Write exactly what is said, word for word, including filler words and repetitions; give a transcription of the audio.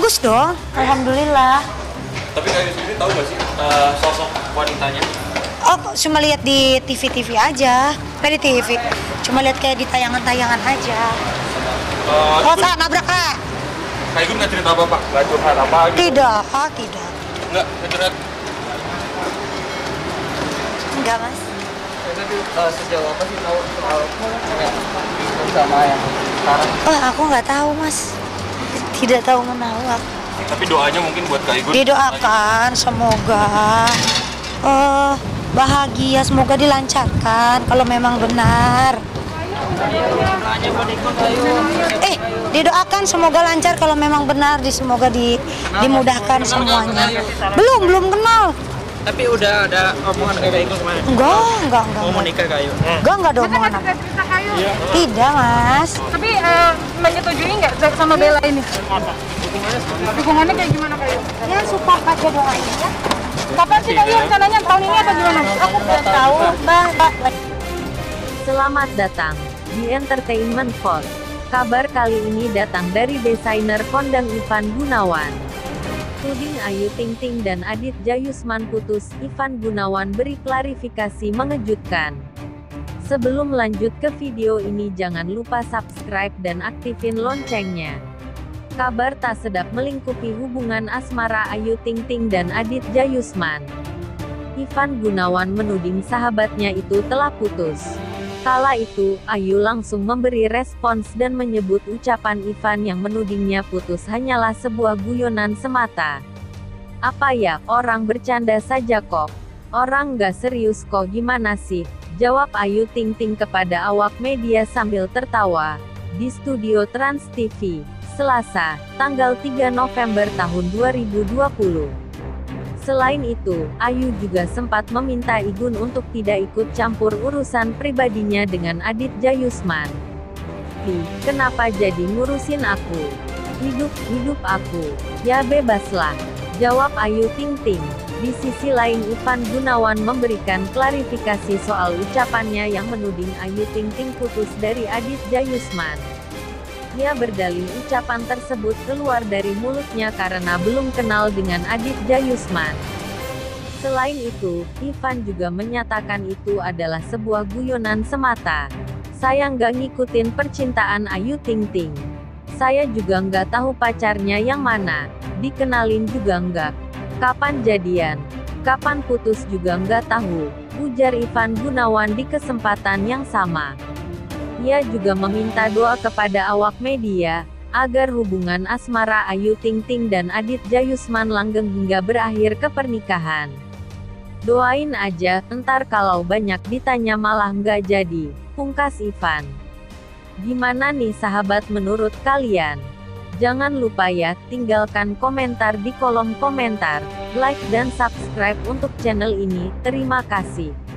Bagus dong, alhamdulillah. Tapi Kayu sendiri tahu nggak sih uh, sosok wanitanya? Oh, cuma lihat di T V-T V aja. Nggak di T V, cuma lihat kayak di tayangan-tayangan aja. Uh, Oh, Pak, nabrak, Kak. Kak Igun nggak cerita apa-apa? Nggak curhat apa gitu? Tidak, ah, tidak. Nggak, nggak curhat? Enggak, Mas. Jadi uh, sejauh apa sih tahu soal kayak sama yang sekarang? Oh, aku nggak tahu, Mas. Tidak tahu menau aku. Tapi doanya mungkin buat Kak Igun. Didoakan semoga eh bahagia, semoga dilancarkan kalau memang benar. Eh, didoakan semoga lancar kalau memang benar, di semoga di, dimudahkan semuanya. Belum, belum kenal. Tapi udah ada omongan kayak Igun kemarin? Enggak, enggak, enggak. Mau menikah Kayu? Enggak, enggak ada omongan apa. cerita Kayu. Tidak, Mas. Tapi eh, menyetujui nggak sama Bella ini? Dukungannya kayak gimana Kayu? Ya, support aja doanya ya. Kapan sih Kayu rencananya, tahun ini atau gimana? Aku nggak tahu, Mbak. Mbak. Selamat datang di Entertainment Vault. Kabar kali ini datang dari desainer kondang Ivan Gunawan. Tuding Ayu Ting Ting dan Adit Jayusman putus, Ivan Gunawan beri klarifikasi mengejutkan. Sebelum lanjut ke video ini jangan lupa subscribe dan aktifin loncengnya. Kabar tak sedap melingkupi hubungan asmara Ayu Ting Ting dan Adit Jayusman. Ivan Gunawan menuding sahabatnya itu telah putus. Kala itu, Ayu langsung memberi respons dan menyebut ucapan Ivan yang menudingnya putus hanyalah sebuah guyonan semata. Apa ya, orang bercanda saja kok. Orang nggak serius kok, gimana sih? Jawab Ayu Ting Ting kepada awak media sambil tertawa. Di studio Trans T V, Selasa, tanggal tiga November tahun dua ribu dua puluh. Selain itu, Ayu juga sempat meminta Igun untuk tidak ikut campur urusan pribadinya dengan Adit Jayusman. "Hi, kenapa jadi ngurusin aku? Hidup-hidup aku, ya bebaslah," jawab Ayu Ting Ting. Di sisi lain Ivan Gunawan memberikan klarifikasi soal ucapannya yang menuding Ayu Ting Ting putus dari Adit Jayusman. Ia berdalih ucapan tersebut keluar dari mulutnya karena belum kenal dengan Adit Jayusman. Selain itu, Ivan juga menyatakan itu adalah sebuah guyonan semata. "Saya nggak ngikutin percintaan Ayu Ting Ting. Saya juga nggak tahu pacarnya yang mana. Dikenalin juga nggak. Kapan jadian, kapan putus juga nggak tahu," ujar Ivan Gunawan di kesempatan yang sama. Ia juga meminta doa kepada awak media, agar hubungan asmara Ayu Ting Ting dan Adit Jayusman langgeng hingga berakhir ke pernikahan. "Doain aja, entar kalau banyak ditanya malah nggak jadi," pungkas Ivan. Gimana nih sahabat menurut kalian? Jangan lupa ya, tinggalkan komentar di kolom komentar, like dan subscribe untuk channel ini, terima kasih.